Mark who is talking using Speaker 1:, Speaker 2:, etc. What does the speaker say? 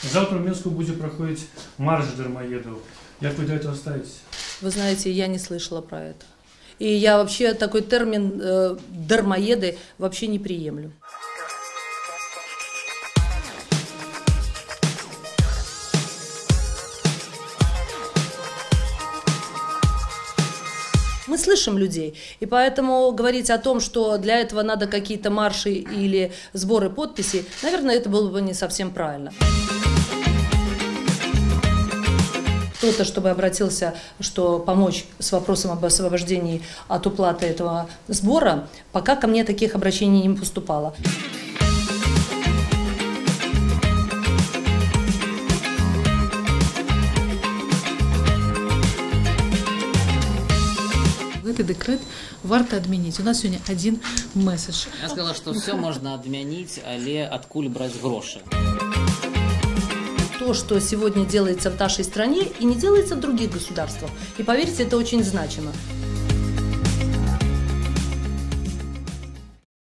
Speaker 1: Завтра в Минску буде проходить марш дармоедов. Як ви до этого ставитесь?
Speaker 2: Вы знаете, я не слышала про это. И я вообще такой термин «дармоеды» вообще не приемлю. Мы слышим людей, и поэтому говорить о том, что для этого надо какие-то марши или сборы подписей, наверное, это было бы не совсем правильно. Кто-то, чтобы обратился, что помочь с вопросом об освобождении от уплаты этого сбора, пока ко мне таких обращений не поступало.
Speaker 3: Этот декрет варто отменить. У нас сегодня один месседж.
Speaker 4: Я сказала, что все можно отменить, але откуль брать гроши.
Speaker 2: То, что сегодня делается в нашей стране и не делается в других государствах. И поверьте, это очень значимо.